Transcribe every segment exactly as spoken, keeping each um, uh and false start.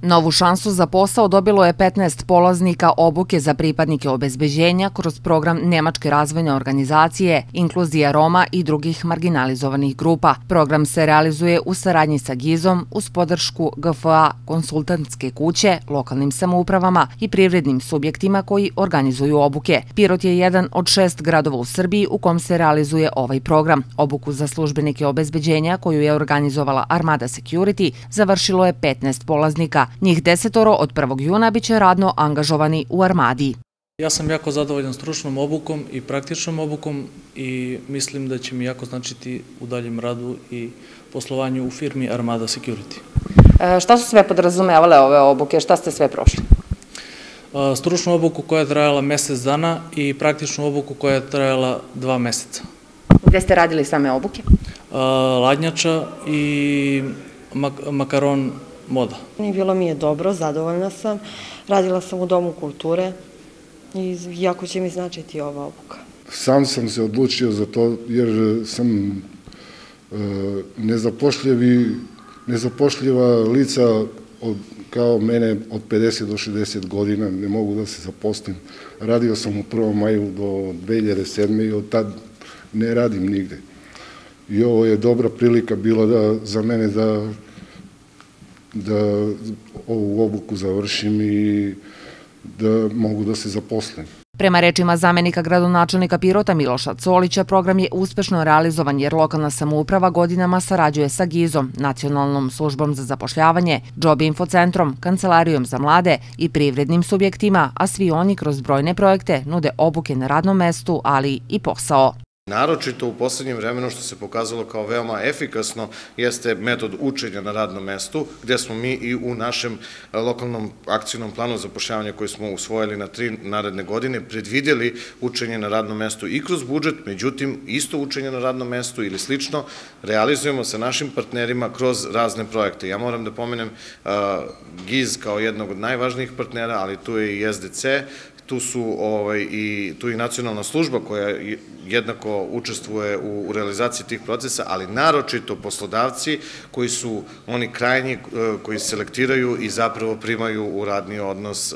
Novu šansu za posao dobilo je petnaest polaznika obuke za pripadnike obezbeđenja kroz program Nemačke razvojne organizacije, Inkluzija Roma i drugih marginalizovanih grupa. Program se realizuje u saradnji sa GIZ-om uz podršku G F A konsultantske kuće, lokalnim samoupravama i privrednim subjektima koji organizuju obuke. Pirot je jedan od šest gradova u Srbiji u kom se realizuje ovaj program. Obuku za službenike obezbeđenja koju je organizovala Armada Security završilo je petnaest polaznika. Njih desetoro od prvog juna biće radno angažovani u Armadi. Ja sam jako zadovoljan stručnom obukom i praktičnom obukom i mislim da će mi jako značiti u daljem radu i poslovanju u firmi Armada Security. E, šta su sve podrazumevale ove obuke? Šta ste sve prošli? E, stručnu obuku koja je trajala mesec dana i praktičnu obuku koja je trajala dva meseca. Gde ste radili same obuke? E, Ladnjača i mak makaron moda. Bilo mi je dobro, zadovoljna sam. Radila sam u Domu kulture i jako će mi značiti ova obuka. Sam sam se odlučio za to jer sam nezapošljiva lica kao mene od pedeset do šezdeset godina, ne mogu da se zaposlim. Radio sam u prvom maju do dve hiljade sedme i od tad ne radim nigde. I ovo je dobra prilika bila za mene da da ovu obuku završim i da mogu da se zaposlim. Prema rečima zamenika gradonačelnika Pirota Miloša Colića, program je uspešno realizovan jer lokalna samouprava godinama sarađuje sa GIZ-om, Nacionalnom službom za zapošljavanje, Job Info centrom, Kancelarijom za mlade i privrednim subjektima, a svi oni kroz brojne projekte nude obuke na radnom mestu, ali i posao. Naročito u poslednjem vremenu što se pokazalo kao veoma efikasno jeste metod učenja na radnom mestu, gde smo mi i u našem lokalnom akcijnom planu zapošljavanja koji smo usvojili na tri naredne godine predvidjeli učenje na radnom mestu i kroz budžet, međutim isto učenje na radnom mestu ili slično realizujemo sa našim partnerima kroz razne projekte. Ja moram da pomenem GIZ kao jednog od najvažnijih partnera, ali tu je i S D C, tu su i tu i nacionalna služba koja jednako učestvuje u realizaciji tih procesa, ali naročito poslodavci koji su oni krajnji, koji selektiraju i zapravo primaju u radni odnos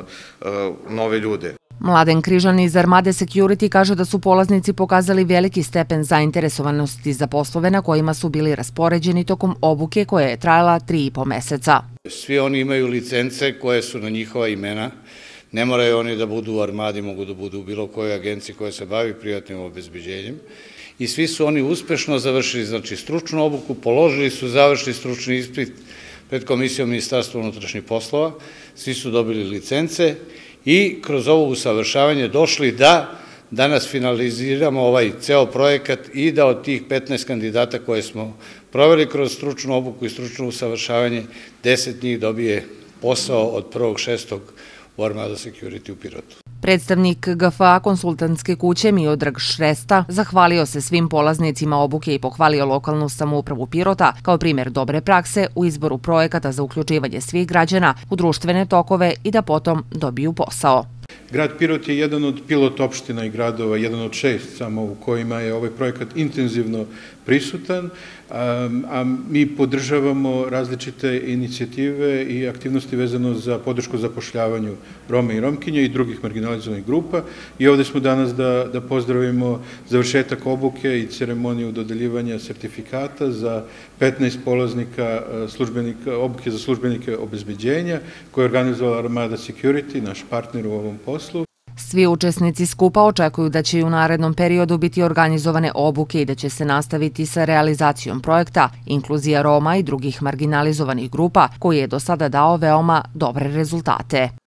nove ljude. Mladen Križan iz Armade Security kaže da su polaznici pokazali veliki stepen zainteresovanosti za poslove na kojima su bili raspoređeni tokom obuke koja je trajala tri i po meseca. Svi oni imaju licence koje su na njihova imena. Ne moraju oni da budu u Armadi, mogu da budu u bilo kojoj agenciji koja se bavi privatnim obezbeđenjem. I svi su oni uspešno završili, znači stručnu obuku, položili su završni stručni ispit pred Komisijom Ministarstva unutrašnjih poslova, svi su dobili licence i kroz ovo usavršavanje došli da danas finaliziramo ovaj ceo projekat i da od tih petnaest kandidata koje smo proveli kroz stručnu obuku i stručno usavršavanje, deset njih dobije posao od prvog šestog u Armada Security u Pirotu. Predstavnik G F A konsultantske kuće Miodrag Šresta zahvalio se svim polaznicima obuke i pohvalio lokalnu samoupravu Pirota kao primjer dobre prakse u izboru projekata za uključivanje svih građana u društvene tokove i da potom dobiju posao. Grad Pirot je jedan od pilot opština i gradova, jedan od šest samo u kojima je ovaj projekat intenzivno prisutan, a mi podržavamo različite inicijative i aktivnosti vezano za podršku zapošljavanju Roma i Romkinja i drugih marginalizovanih grupa i ovde smo danas da pozdravimo završetak obuke i ceremoniju dodeljivanja sertifikata za petnaest polaznika obuke za službenike obezbeđenja koje je organizovala Armada Security, naš partner u ovom poslu. Svi učesnici skupa očekuju da će i u narednom periodu biti organizovane obuke i da će se nastaviti sa realizacijom projekta Inkluzija Roma i drugih marginalizovanih grupa koji je do sada dao veoma dobre rezultate.